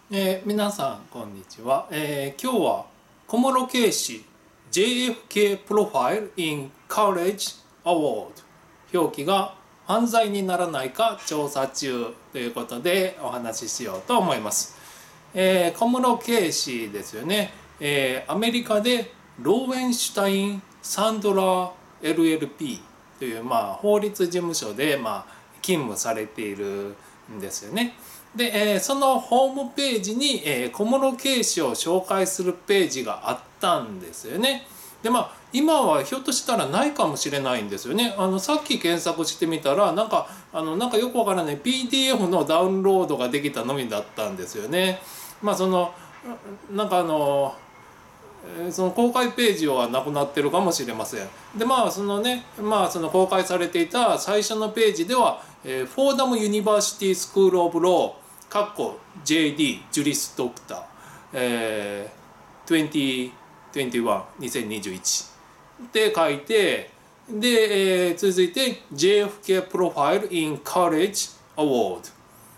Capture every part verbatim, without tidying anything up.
えー皆さんこんにちは、えー今日は小室圭氏 ジェイエフケー プロファイル in College Award 表記が犯罪にならないか調査中ということでお話ししようと思います。えー小室圭氏ですよね、えーアメリカでローウェンシュタイン・サンドラー エルエルピー という、まあ、法律事務所で、まあ、勤務されているんですよね。で、えーそのホームページに、えー小室圭氏を紹介するページがあったんですよね。でまあ今はひょっとしたらないかもしれないんですよね。あのさっき検索してみたらなんかあのなんかよくわからない ピーディーエフ のダウンロードができたのみだったんですよね。まあそのなんかあのその公開ページはなくなってるかもしれません。でまあそのねまあその公開されていた最初のページでは、えーフォーダムユニバーシティスクールオブローかっこ ジェーディー ジュリスドクター、えー、にせんにじゅういち にせんにじゅういちって書いてで、えー続いて ジェイエフケー プロファイル in College Award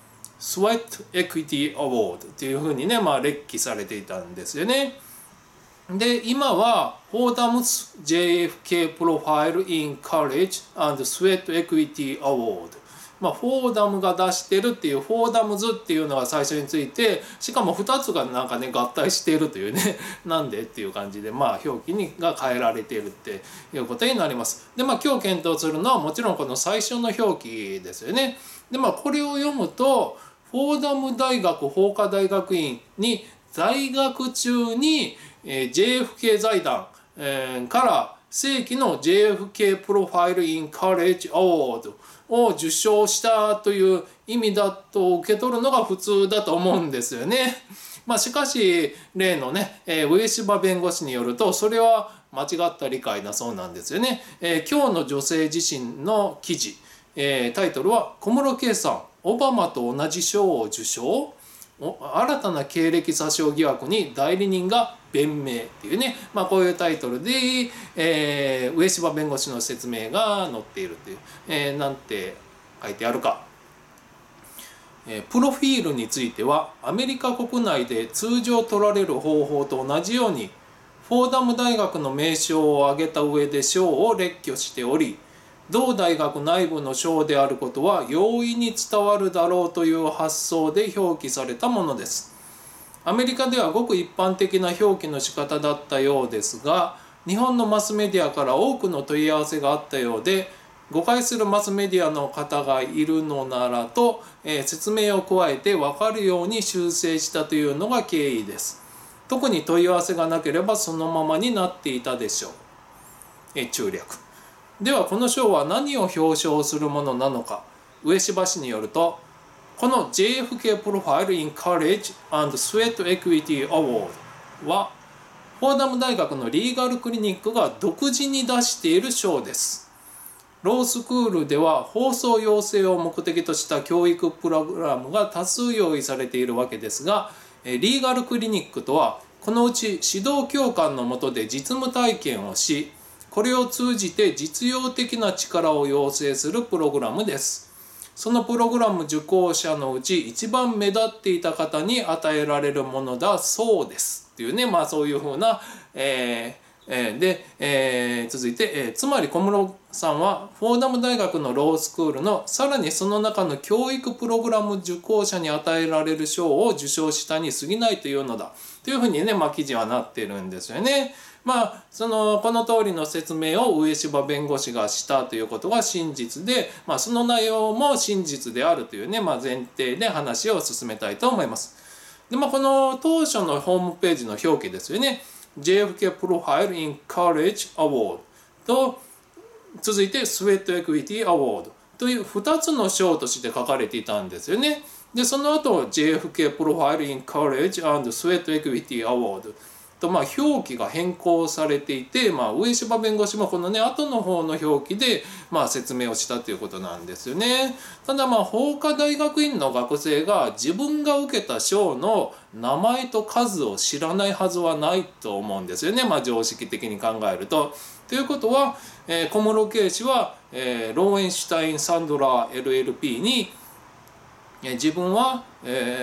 Sweat Equity Award っていうふうにね、まあ、列記されていたんですよね。で今はフォーダムス ジェイエフケー プロファイル in College and Sweat Equity Award、まあ、フォーダムが出してるっていうフォーダムズっていうのが最初について、しかもふたつがなんかね合体しているというねなんでっていう感じで、まあ表記にが変えられているっていうことになります。でまあ今日検討するのはもちろんこの最初の表記ですよね。でまあこれを読むとフォーダム大学法科大学院に在学中に ジェイエフケー 財団から正規の ジェイエフケー プロファイル in College Award を受賞したという意味だと受け取るのが普通だと思うんですよね。まあ、しかし例のね上柴弁護士によるとそれは間違った理解だそうなんですよね。えー、今日の女性自身の記事、えー、タイトルは小室圭さんオバマと同じ賞を受賞、新たな経歴詐称疑惑に代理人が弁明っていうね、まあ、こういうタイトルで、えー、上柴弁護士の説明が載っているという、えー、なんて書いてあるか。プロフィールについてはアメリカ国内で通常取られる方法と同じようにフォーダム大学の名称を挙げた上で賞を列挙しており、同大学内部の賞であることは容易に伝わるだろうという発想で表記されたものです。アメリカではごく一般的な表記の仕方だったようですが、日本のマスメディアから多くの問い合わせがあったようで、誤解するマスメディアの方がいるのならと、えー、説明を加えて分かるように修正したというのが経緯です。特に問い合わせがなければそのままになっていたでしょう。えー、中略。ではこの賞は何を表彰するものなのか。上柴氏によると、この ジェイエフケー プロファイル in College and Sweat Equity Award はフォーダム大学のリーガルクリニックが独自に出している賞です。ロースクールでは放送養成を目的とした教育プログラムが多数用意されているわけですが、リーガルクリニックとはこのうち指導教官の下で実務体験をし、これを通じて実用的な力を養成するプログラムです。そのプログラム受講者のうち一番目立っていた方に与えられるものだそうですっていうね、まあそういうふうな、えーで、えー、続いて、えー、つまり小室さんはフォーダム大学のロースクールのさらにその中の教育プログラム受講者に与えられる賞を受賞したに過ぎないというのだというふうにね、まあ、記事はなっているんですよね。まあ、そのこの通りの説明を上柴弁護士がしたということが真実で、まあ、その内容も真実であるというね、まあ、前提で話を進めたいと思います。で、まあ、この当初のホームページの表記ですよね。ジェイエフケー プロファイル in College Award と続いて Sweat Equity Award というふたつの賞として書かれていたんですよね。でその後 ジェイエフケー プロファイル in College and Sweat Equity Award とまあ表記が変更されていて、まあ、上柴弁護士もこのね後の方の表記でまあ説明をしたということなんですよね。ただまあ法科大学院の学生が自分が受けた賞の名前と数を知らないはずはないと思うんですよね、まあ、常識的に考えると。ということは、えー、小室圭氏は、えー、ローエンシュタイン・サンドラー エルエルピー に、えー、自分は、えー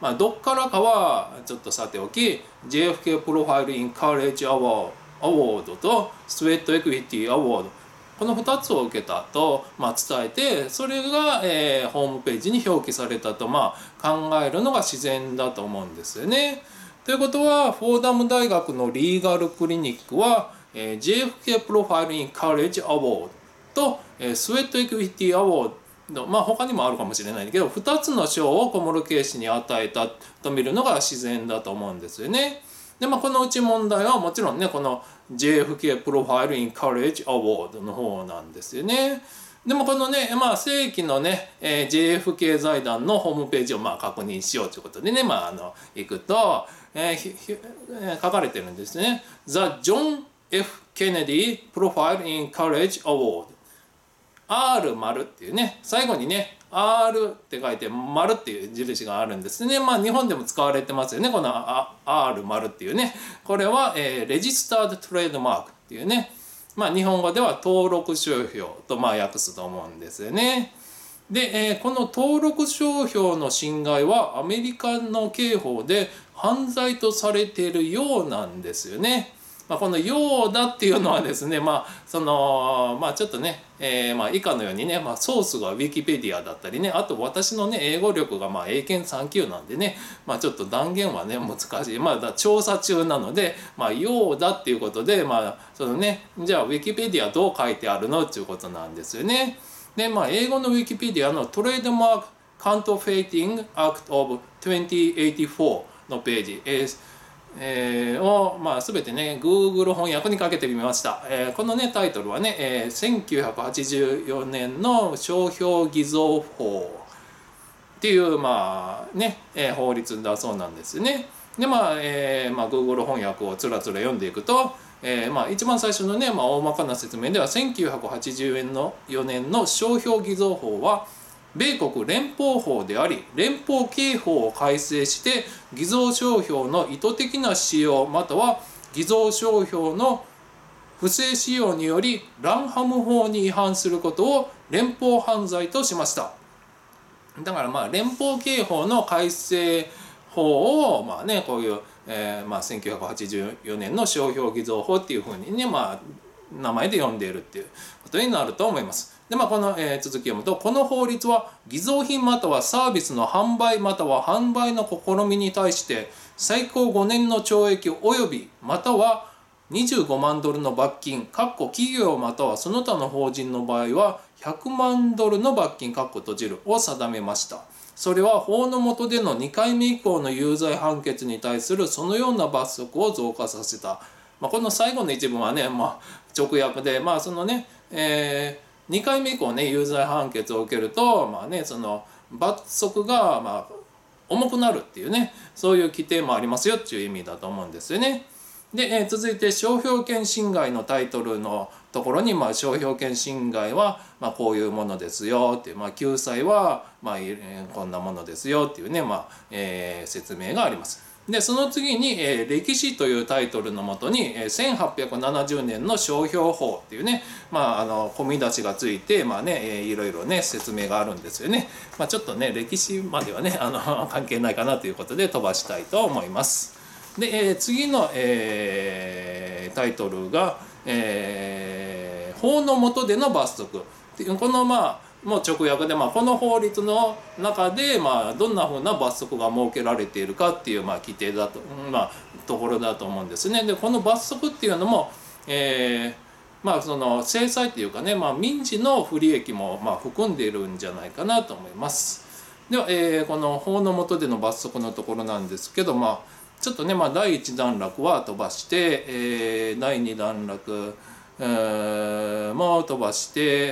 まあ、どっからかはちょっとさておき ジェイエフケー プロファイルインカレッジアワードとスウェットエクイティアワード、このふたつを受けたと、まあ、伝えて、それが、えー、ホームページに表記されたと、まあ、考えるのが自然だと思うんですよね。ということはフォーダム大学のリーガルクリニックは、えー、ジェイエフケー プロファイルインカレッジアワードと、えー、スウェットエクイティアワード、まあ他にもあるかもしれないけどふたつの賞を小室圭氏に与えたと見るのが自然だと思うんですよね。でまあ、このうち問題はもちろんねこの ジェイエフケー プロファイルインカレッジアワードの方なんですよね。でもこのね、まあ、正規のね、えー、ジェイエフケー 財団のホームページをまあ確認しようということでね、まあ、あの行くと、えーひひえー、書かれてるんですね。The John F. Kennedy Profile in College Award。アール 丸っていうね、最後にね、アール って書いて丸っていう印があるんですね。まあ日本でも使われてますよね、この アール 丸っていうね。これは、えー、レジスタードトレードマークっていうね、まあ日本語では登録商標とまあ訳すと思うんですよね。で、えー、この登録商標の侵害はアメリカの刑法で犯罪とされているようなんですよね。まあ、この「ようだ」っていうのはですね、まあそのまあちょっとね、えー、まあ以下のようにね、まあ、ソースがウィキペディアだったりね、あと私のね英語力がまあ英検さん級なんでね、まあちょっと断言はね難しい、まあだ調査中なので「まあ、ようだ」っていうことで、まあそのね、じゃあウィキペディアどう書いてあるのっていうことなんですよね。でまあ英語のウィキペディアのトレードマークカントフェイティングアクトオブにせんはちじゅうよんのページ、えーえー、を、まあ、全てね Google 翻訳にかけてみました。えー、このねタイトルはね、えー、せんきゅうひゃくはちじゅうよねんの商標偽造法っていうまあね、えー、法律だそうなんですね。でまあ、えーまあ、Google 翻訳をつらつら読んでいくと、えーまあ、一番最初のね、まあ、大まかな説明ではせんきゅうひゃくはちじゅうよねんの商標偽造法は米国連邦法であり連邦刑法を改正して偽造商標の意図的な使用または偽造商標の不正使用によりランハム法に違反することを連邦犯罪としました。だからまあ連邦刑法の改正法をまあねこういう、えー、まあせんきゅうひゃくはちじゅうよねんの商標偽造法っていうふうにねまあ名前で呼んでいるっていうことになると思います。でまあこの、えー、続きを読むと、この法律は偽造品またはサービスの販売または販売の試みに対して最高ごねんの懲役およびまたはにじゅうごまんドルの罰金企業またはその他の法人の場合はひゃくまんドルの罰金閉じるを定めました。それは法の下でのにかいめ以降の有罪判決に対するそのような罰則を増加させた。まあ、この最後の一文はね、まあ、直訳で、まあそのねえー、にかいめ以降ね有罪判決を受けると、まあね、その罰則がまあ重くなるっていうね、そういう規定もありますよっていう意味だと思うんですよね。で、えー、続いて商標権侵害のタイトルのところに、まあ、商標権侵害は、まあ、こういうものですよっていう、まあ、救済は、まあえー、こんなものですよっていうね、まあえー、説明があります。でその次に、えー「歴史」というタイトルのもとに、えー、せんはっぴゃくななじゅうねんの商標法っていうね、まあ、あの込み出しがついて、まあねえー、いろいろね説明があるんですよね。まあ、ちょっとね歴史まではねあの関係ないかなということで飛ばしたいと思います。で、えー、次の、えー、タイトルが、えー「法の下での罰則」っていうこのまあもう直訳で、まあ、この法律の中で、まあ、どんなふうな罰則が設けられているかっていう、まあ、規定だと、まあ、ところだと思うんですね。でこの罰則っていうのも、えーまあ、その制裁っていうかね、まあ、民事の不利益もまあ含んでいるんじゃないかなと思います。では、えー、この法の下での罰則のところなんですけど、まあ、ちょっとね、まあ、だいいち段落は飛ばして、えー、だいに段落、えー、も飛ばして、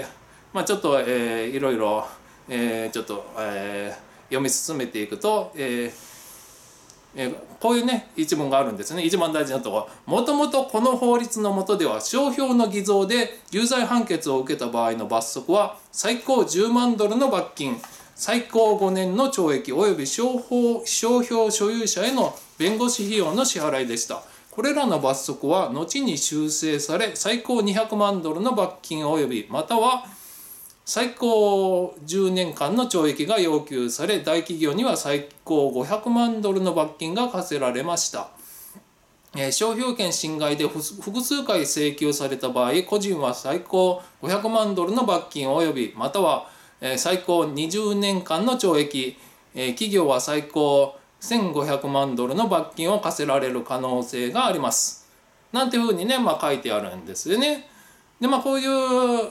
まあ、ちょっと、えー、いろいろ、えー、ちょっと、えー、読み進めていくと、えーえー、こういうね一文があるんですね。一番大事なところ、もともとこの法律の下では商標の偽造で有罪判決を受けた場合の罰則は最高じゅうまんドルの罰金、最高ごねんの懲役および商標所有者への弁護士費用の支払いでした。これらの罰則は後に修正され最高にひゃくまんドルの罰金およびまたは最高じゅうねんかんの懲役が要求され、大企業には最高ごひゃくまんドルの罰金が課せられました。商標権侵害で複数回請求された場合、個人は最高ごひゃくまんドルの罰金及びまたは最高にじゅうねんかんの懲役、企業は最高せんごひゃくまんドルの罰金を課せられる可能性があります。なんていうふうにね、まあ、書いてあるんですよね。でまあこういう、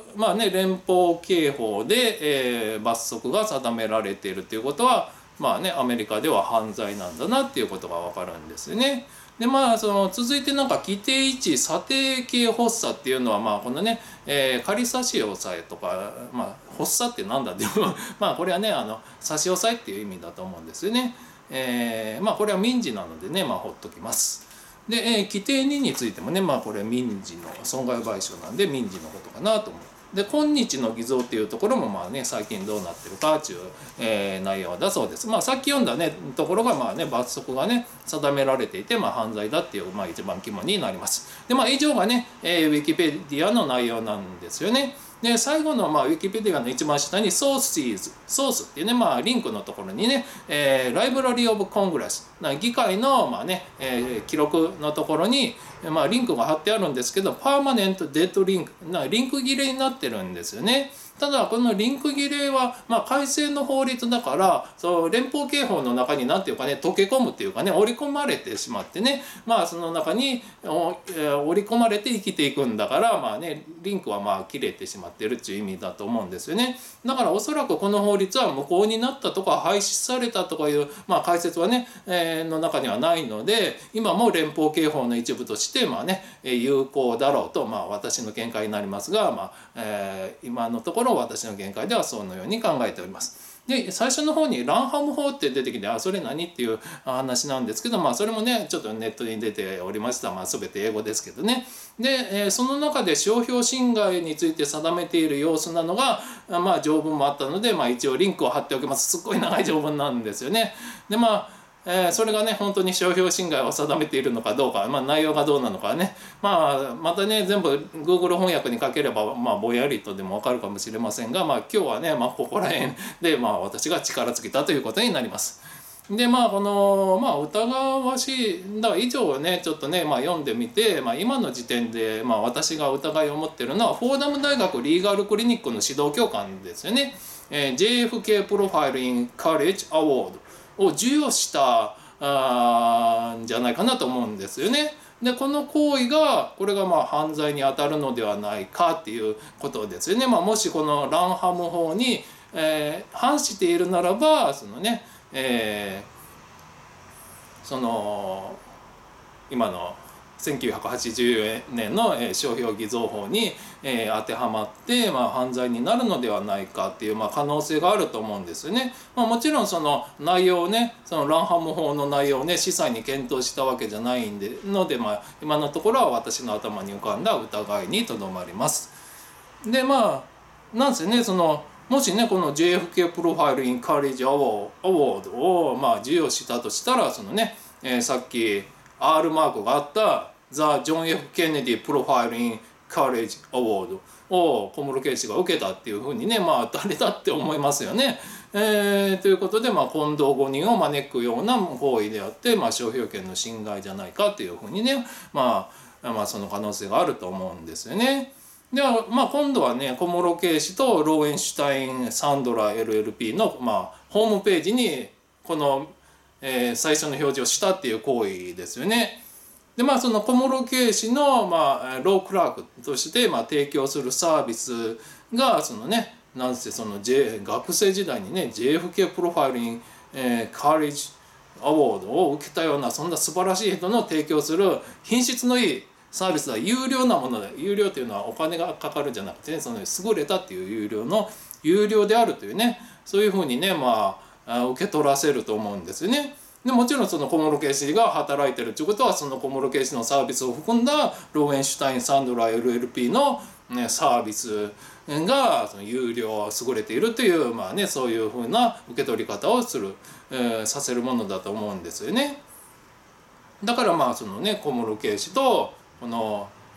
まあね、連邦刑法で、えー、罰則が定められているということは、まあね、アメリカでは犯罪なんだなっていうことが分かるんですよね。でまあその続いてなんか規定位置査定系発作っていうのはまあこのね、えー、仮差し押さえとか、まあ、発作ってなんだっていうまあこれはねあの差し押さえっていう意味だと思うんですよね。えー、まあこれは民事なのでね、まあほっときます。で、えー、規定にについてもね、まあこれ民事の損害賠償なんで民事のことかなと思う。で今日の偽造っていうところもまあね最近どうなってるかっていう、えー、内容だそうです。まあさっき読んだねところがまあね罰則がね定められていて、まあ犯罪だっていうまあ一番肝になります。でまあ以上がね、えー、ウィキペディアの内容なんですよね。で最後の、まあ、ウィキペディアの一番下にソースーズ、ソースっていうね、まあ、リンクのところにね、えー、ライブラリー・オブ・コングレス、議会の、まあねえー、記録のところに、まあ、リンクが貼ってあるんですけど、パーマネント・デッド・リンク、なリンク切れになってるんですよね。ただこのリンク切れは、まあ、改正の法律だからそう連邦刑法の中に何ていうかね溶け込むっていうかね織り込まれてしまってね、まあその中に織り込まれて生きていくんだからまあねリンクはまあ切れてしまってるっていう意味だと思うんですよね。だからおそらくこの法律は無効になったとか廃止されたとかいう、まあ、解説はね、えー、の中にはないので今も連邦刑法の一部としてまあね有効だろうと、まあ、私の見解になりますが、まあえー、今のところ私の見解ではそのように考えております。で最初の方にランハム法って出てきてあそれ何っていう話なんですけど、まあ、それもねちょっとネットに出ておりました、まあ、全て英語ですけどね。で、えー、その中で商標侵害について定めている様子なのが、まあ、条文もあったので、まあ、一応リンクを貼っておきます。すっごい長い条文なんですよね。でまあえー、それがね本当に商標侵害を定めているのかどうか、まあ、内容がどうなのかね、まあ、またね全部 Google 翻訳に書ければ、まあ、ぼやりとでも分かるかもしれませんが、まあ、今日はね、まあ、ここら辺で、まあ、私が力尽きたということになります。でまあこのまあ疑わしいだから以上をねちょっとね、まあ、読んでみて、まあ、今の時点で、まあ、私が疑いを持っているのはフォーダム大学リーガルクリニックの指導教官ですよね。えー、ジェイエフケー プロファイルインカレッジアワードを授与したあんじゃないかなと思うんですよね。でこの行為がこれがまあ犯罪に当たるのではないかっていうことですよね。まあ、もしこのランハム法に、えー、反しているならばそのね、えー、その今のせんきゅうひゃくはちじゅうねんの商標偽造法に当てはまって、まあ、犯罪になるのではないかっていう、まあ、可能性があると思うんですよね。まあ、もちろんその内容をねそのランハム法の内容をね司祭に検討したわけじゃないんでので、まあ、今のところは私の頭に浮かんだ疑いにとどまります。でまあなんせねそのもしねこの ジェイエフケー プロファイルインカレッジアワードをまあ授与したとしたらそのね、えー、さっきアール マークがあったザ・ジョン・ F ・ケネディ・プロファイル・イン・カレッジ・アワードを小室圭氏が受けたっていうふうにねまあ誰だって思いますよね。えー、ということで、まあ、混同誤認を招くような行為であって、まあ、商標権の侵害じゃないかっていうふうにね、まあ、まあその可能性があると思うんですよね。では、まあ、今度はね小室圭氏とローエンシュタイン・サンドラ エルエルピー の、まあ、ホームページにこのえー、最初の表示をしたっていう行為ですよね。でまあその小室圭氏の、まあ、ロークラークとして、まあ、提供するサービスがそのねなんせその、J、学生時代にね ジェイエフケー プロファイルイン、えー、カレッジアワードを受けたようなそんな素晴らしい人の提供する品質のいいサービスは有料なもので有料というのはお金がかかるんじゃなくて、ね、その優れたっていう有料の有料であるというねそういうふうにねまあ受け取らせると思うんですよね。でもちろんその小室圭氏が働いてるということはその小室圭氏のサービスを含んだローエンシュタイン・サンドラ エルエルピー の、ね、サービスがその有料優れているというまあねそういうふうな受け取り方をする、えー、させるものだと思うんですよね。だからまあそのね小室圭氏とこの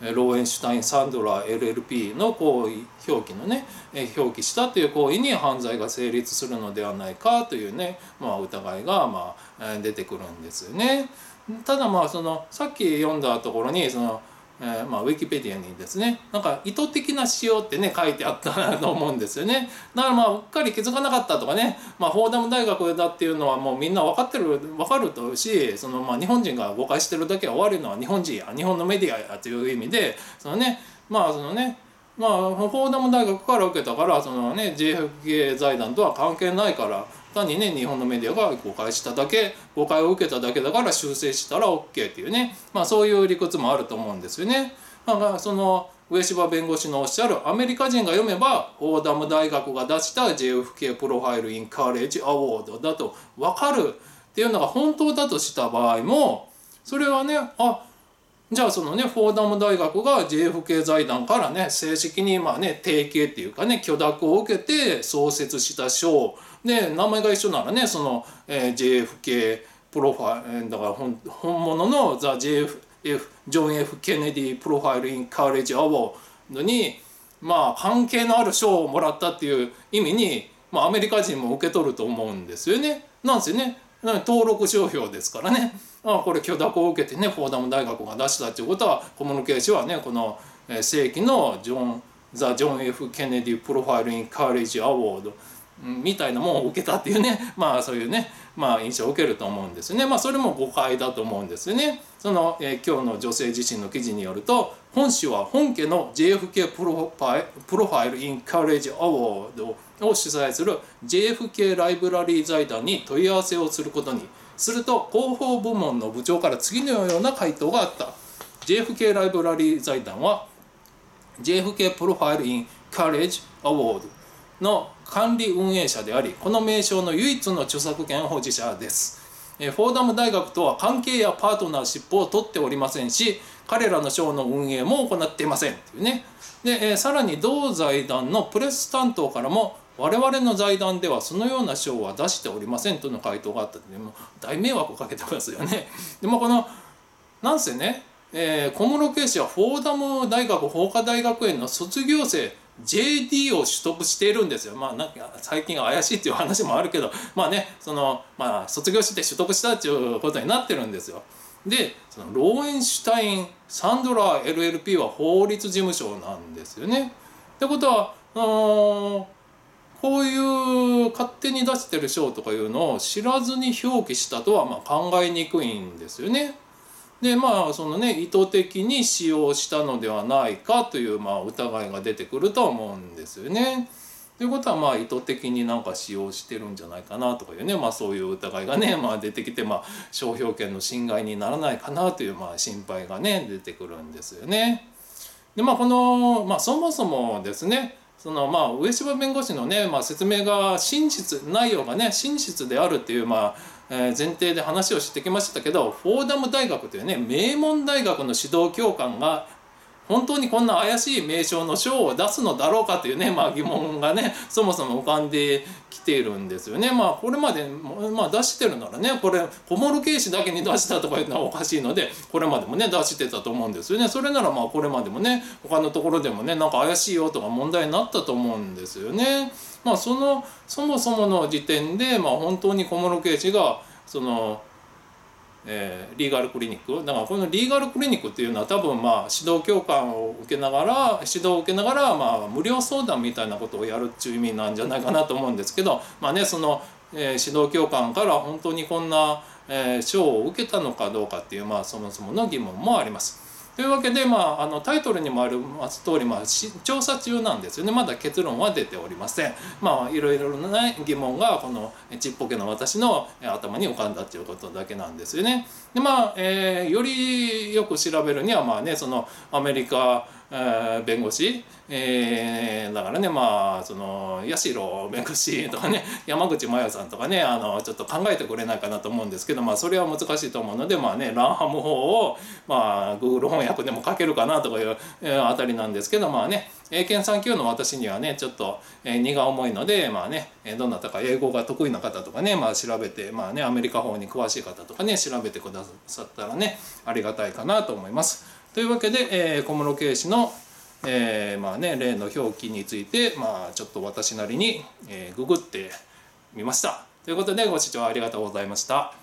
ローエンシュタイン・サンドラー エルエルピー の行為表記のね表記したという行為に犯罪が成立するのではないかというね、まあ、疑いがまあ出てくるんですよね。ただまあそのさっき読んだところにそのえーまあ、ウィキペディアにですねなんか意図的な使用ってね書いてあったなと思うんですよね。だからまあうっかり気づかなかったとかね、まあ、フォーダム大学だっていうのはもうみんな分かってる分かるとしそのまあ日本人が誤解してるだけは終わるのは日本人や日本のメディアやという意味でそのねまあそのねまあフォーダム大学から受けたからそのね ジェイエフケー 財団とは関係ないから単にね日本のメディアが誤解しただけ誤解を受けただけだから修正したら オーケー っていうね、まあ、そういう理屈もあると思うんですよね。まあ、その上柴弁護士のおっしゃるアメリカ人が読めばフォーダム大学が出した ジェイエフケー プロファイル・イン・カレッジ・アワードだと分かるっていうのが本当だとした場合もそれはねあじゃあそのねフォーダム大学が ジェイエフケー 財団からね正式にまあね提携っていうかね許諾を受けて創設した賞で名前が一緒ならねその、えー、ジェイエフケー プロファイルだから本本物のザ・ ジェイエフF ジョン・ F ケネディプロファイル・イン・カレッジ・アワードにまあ関係のある賞をもらったっていう意味に、まあ、アメリカ人も受け取ると思うんですよね。なんですよね。登録商標ですからね。あこれ許諾を受けてねフォーダム大学が出したっていうことは小室圭氏はねこの正規のジョンザ・ジョン・ F ケネディプロファイル・イン・カレッジ・アワードみたいなものを受けたっていうねまあそういうねまあ印象を受けると思うんですね。まあそれも誤解だと思うんですよね。その、えー、今日の女性自身の記事によると本誌は本家の ジェイエフケー プロファイプロファイル・イン・カレッジ・アワードを主催する ジェイエフケー ライブラリー財団に問い合わせをすることにすると広報部門の部長から次のような回答があった。 ジェイエフケー ライブラリー財団は ジェイエフケー プロファイル・イン・カレッジ・アワードの管理運営者でありこの名称の唯一の著作権保持者です。フォーダム大学とは関係やパートナーシップを取っておりませんし彼らの賞の運営も行っていませんっていうね。でさらに同財団のプレス担当からも我々の財団ではそのような賞は出しておりませんとの回答があったのでもう大迷惑をかけてますよね。でもこのなんせね、えー、小室圭氏はフォーダム大学法科大学園の卒業生ジェーディー を取得しているんですよ。まあなんか最近怪しいっていう話もあるけどまあねそのまあ卒業して取得したっていうことになってるんですよ。でそのローエンシュタイン・サンドラー エルエルピー は法律事務所なんですよね。ってことはあのこういう勝手に出してる賞とかいうのを知らずに表記したとはまあ考えにくいんですよね。でまあそのね意図的に使用したのではないかというまあ疑いが出てくると思うんですよね。ということはまあ意図的になんか使用してるんじゃないかなとかいうねまあそういう疑いがねまあ出てきてまあ商標権の侵害にならないかなというまあ心配がね出てくるんですよね。でまあこのまあそもそもですねそのまあ上柴弁護士のねまあ説明が真実内容がね真実であるっていうまあ前提で話をしてきましたけどフォーダム大学というね名門大学の指導教官が本当にこんな怪しい名称の賞を出すのだろうかというね、まあ、疑問がねそもそも浮かんできているんですよね。まあこれまで、まあ、出してるならねこれ小室圭氏だけに出したとかいうのはおかしいのでこれまでもね出してたと思うんですよね。それならまあこれまでもね他のところでもねなんか怪しいよとか問題になったと思うんですよね。まあそのそもそもの時点で、まあ、本当に小室圭氏がそのえー、リーガルクリニックだからこのリーガルクリニックっていうのは多分まあ指導教官を受けながら指導を受けながらまあ無料相談みたいなことをやるっていう意味なんじゃないかなと思うんですけどまあねその、えー、指導教官から本当にこんな、えー、賞を受けたのかどうかっていうまあそもそもの疑問もあります。というわけで、まあ、あのタイトルにもあります通り、まあ、調査中なんですよね。まだ結論は出ておりません。まあいろいろな疑問がこのちっぽけな私の頭に浮かんだということだけなんですよね。でまあ、えー、よりよく調べるにはまあねそのアメリカ弁護士、えー、だからねまあその八代弁護士とかね山口真代さんとかねあのちょっと考えてくれないかなと思うんですけど、まあ、それは難しいと思うのでまあねランハム法をまあ Google 翻訳でも書けるかなとかいう、えー、あたりなんですけどまあね英検さん級の私にはねちょっと、えー、荷が重いのでまあねどなたか英語が得意な方とかねまあ調べてまあねアメリカ法に詳しい方とかね調べてくださったらねありがたいかなと思います。 というわけで、えー、小室圭氏の、えーまあね、例の表記について、まあ、ちょっと私なりに、えー、ググってみました。ということでご視聴ありがとうございました。